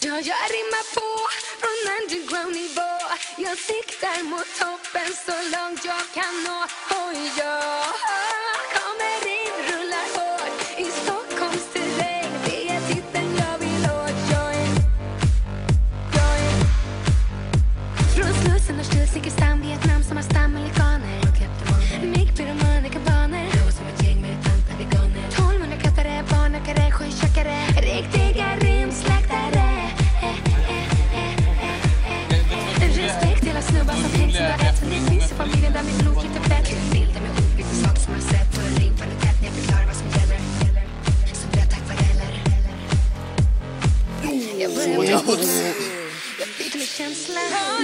Ja, jag rimmar på från underground-nivå. Jag siktar mot toppen så långt jag kan nå. Och jag kommer in, rullar hårt i Stockholms terräng. Det är titeln jag vill åt. Jag är från Slussen och Stulsnikestam, Vietnam som har stammelikaner. Mig, pyromaner, kabaner. Jag som ett gäng med tanta veganer. 1200 kattare, barnökare, sjötjackare. Riktiga rimsläktare. Respekt till alla snubbar som tänkt sig var rätt. Som det finns i familjen där mitt blod inte fett. Bilder med ord, vissa saker som man sett. Och ring på det tätt när jag förklarar vad som gäller. Som blöta akvareller. Jag börjar med jag byter med känslan.